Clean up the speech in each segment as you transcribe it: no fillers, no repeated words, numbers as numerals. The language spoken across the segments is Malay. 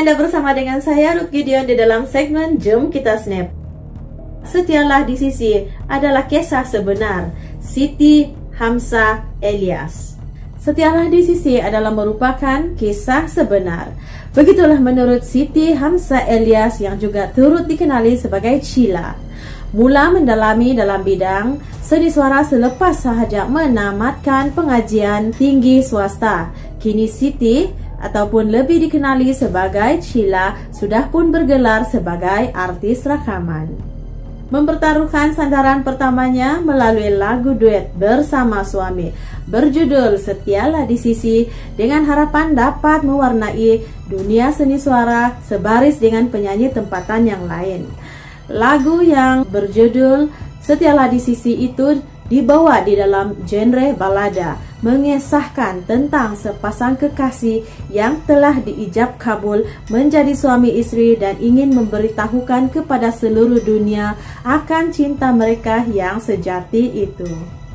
Anda bersama dengan saya Ruth Gideon di dalam segmen Jom Kita Snap. Setialah di Sisi adalah kisah sebenar Siti Hamzah Elias. Setialah di Sisi adalah merupakan kisah sebenar. Begitulah menurut Siti Hamzah Elias yang juga turut dikenali sebagai Sheila. Mula mendalami dalam bidang seni suara selepas sahaja menamatkan pengajian tinggi swasta. Kini Siti ataupun lebih dikenali sebagai Sheila sudah pun bergelar sebagai artis rakaman. Mempertaruhkan sandaran pertamanya melalui lagu duet bersama suami berjudul Setialah di Sisi dengan harapan dapat mewarnai dunia seni suara sebaris dengan penyanyi tempatan yang lain. Lagu yang berjudul Setialah di Sisi itu dibawa di dalam genre balada, mengisahkan tentang sepasang kekasih yang telah diijab kabul menjadi suami istri dan ingin memberitahukan kepada seluruh dunia akan cinta mereka yang sejati itu.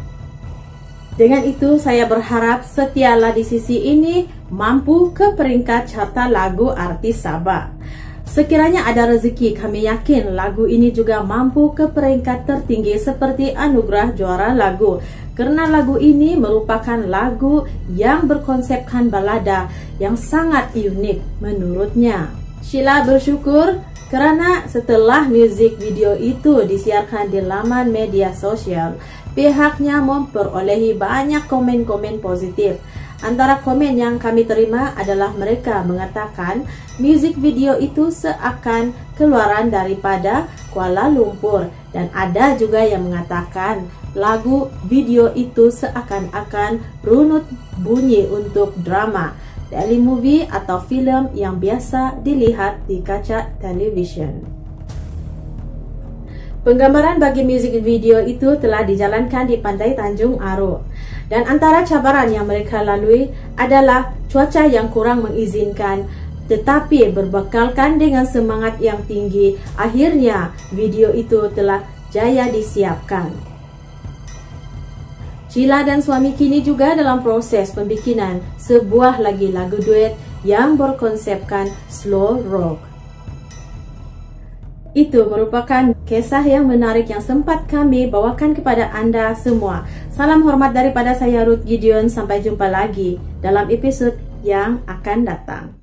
Dengan itu saya berharap Setialah di Sisi ini mampu ke peringkat carta lagu artis Sabah. Sekiranya ada rezeki, kami yakin lagu ini juga mampu ke peringkat tertinggi seperti anugerah juara lagu. Karena lagu ini merupakan lagu yang berkonsepkan balada yang sangat unik menurutnya. Sheila bersyukur karena setelah musik video itu disiarkan di laman media sosial, pihaknya memperolehi banyak komen-komen positif. Antara komen yang kami terima adalah mereka mengatakan musik video itu seakan keluaran daripada Kuala Lumpur, dan ada juga yang mengatakan lagu video itu seakan-akan runut bunyi untuk drama, daily movie atau film yang biasa dilihat di kaca televisyen. Penggambaran bagi musik video itu telah dijalankan di Pantai Tanjung Aro. Dan antara cabaran yang mereka lalui adalah cuaca yang kurang mengizinkan, tetapi berbekalkan dengan semangat yang tinggi, akhirnya video itu telah jaya disiapkan. Sheila dan suami kini juga dalam proses pembikinan sebuah lagi lagu duet yang berkonsepkan slow rock. Itu merupakan kisah yang menarik yang sempat kami bawakan kepada Anda semua. Salam hormat daripada saya Ruth Gideon. Sampai jumpa lagi dalam episode yang akan datang.